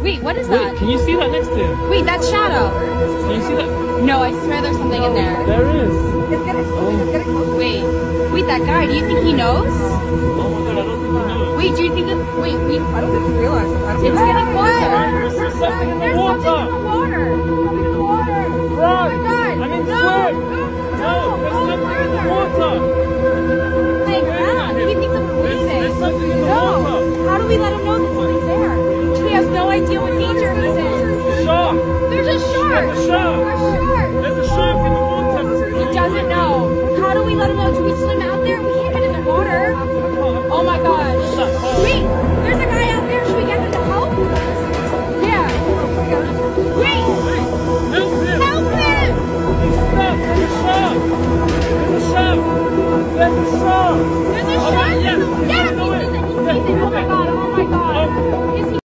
Wait, what is that? Wait, can you see that next to him? Wait, that's Shadow. Can you see that? No, I swear there's something in there. There is. It's getting closer. Wait, that guy, do you think he knows? Oh my god, I don't think he knows. Wait, do you think that, wait. I don't think he realized it. It's getting closer. There's something in the water. Something in the water. Something in the water. Run. Oh my god. I mean, no. swim. No, there's something in the water. Hang on. He thinks I'm leaving. There's something in the water. How do we let him know that something's there? He has no idea what danger he's in. Shark. There's a shark. There's a shark. There's a shark in the water. He doesn't know. How do we let him know? Do we swim out there? We can't get in the water. Oh my gosh. Wait.